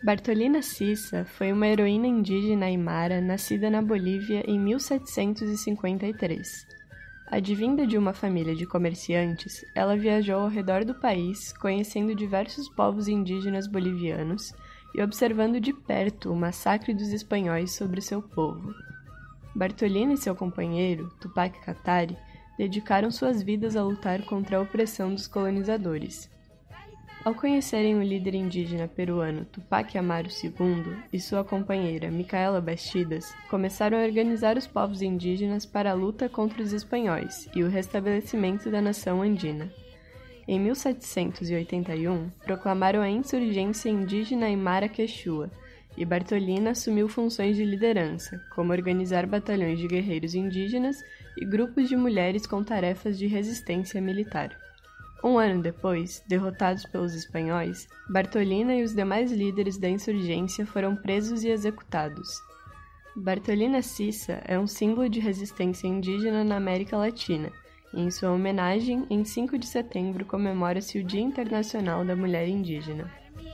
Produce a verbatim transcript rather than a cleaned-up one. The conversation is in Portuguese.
Bartolina Sisa foi uma heroína indígena aimara nascida na Bolívia em mil setecentos e cinquenta e três. Advinda de uma família de comerciantes, ela viajou ao redor do país, conhecendo diversos povos indígenas bolivianos e observando de perto o massacre dos espanhóis sobre seu povo. Bartolina e seu companheiro, Tupac Katari, dedicaram suas vidas a lutar contra a opressão dos colonizadores. Ao conhecerem o líder indígena peruano Tupac Amaru segundo e sua companheira Micaela Bastidas, começaram a organizar os povos indígenas para a luta contra os espanhóis e o restabelecimento da nação andina. Em mil setecentos e oitenta e um, proclamaram a insurgência indígena Aimara Quechua, e Bartolina assumiu funções de liderança, como organizar batalhões de guerreiros indígenas e grupos de mulheres com tarefas de resistência militar. Um ano depois, derrotados pelos espanhóis, Bartolina e os demais líderes da insurgência foram presos e executados. Bartolina Sisa é um símbolo de resistência indígena na América Latina, e em sua homenagem, em cinco de setembro comemora-se o Dia Internacional da Mulher Indígena.